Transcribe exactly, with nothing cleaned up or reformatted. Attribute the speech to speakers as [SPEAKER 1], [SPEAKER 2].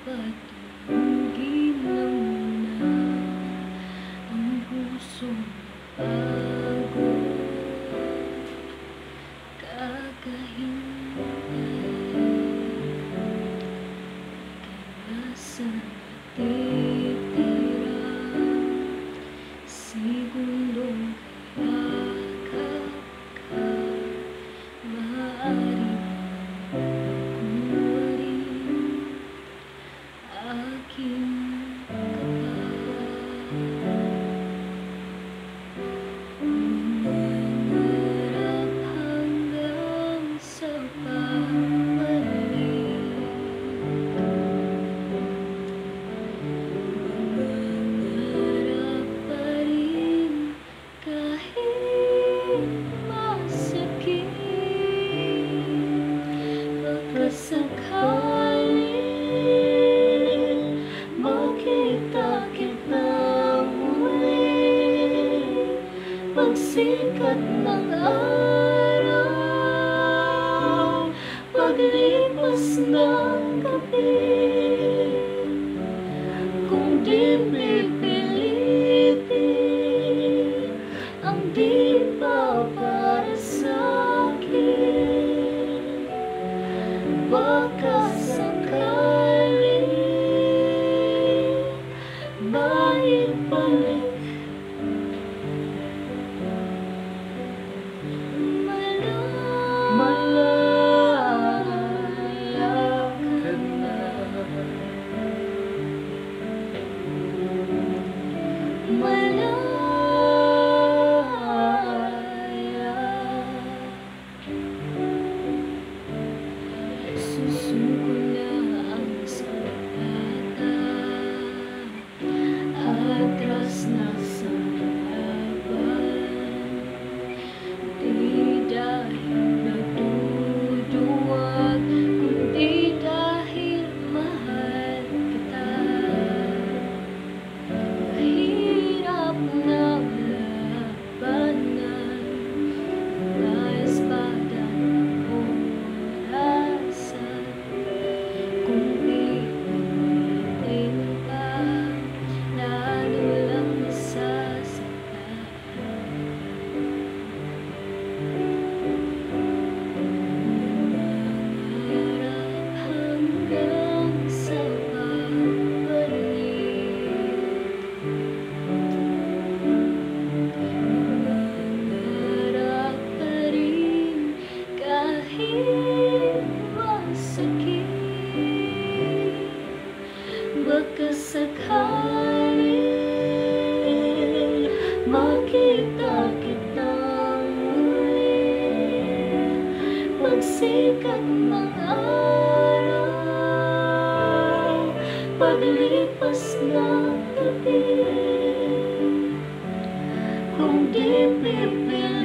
[SPEAKER 1] Patunggin lang muna ang pusong pagod, kakahintay kaya sa natitira segundong yakap ka, maaari aking mangarap hanggang sa pabalik, mangarap pa rin kahit masakit, baka sakali makita kita muli pagsikat ng araw, paglipas ng gabi. Kung di pipilitin ang di pa para sa'kin, baka sakali maibalik. Malaya ka na, malaya. Susuko lang sa bata, atras na sa laban, di dahil nagduduwag, kundi dahil mahal kita. Mahirap na labanan, nais pa ng orasan, kung pipilitin pa, lalo lang masasaktan. Mangarap hanggang sa pabalik, mangarap pa rin kahit masakit, baka sakali makita kita muli pagsikat ng araw, paglipas ng gabi. Kung di pipilitin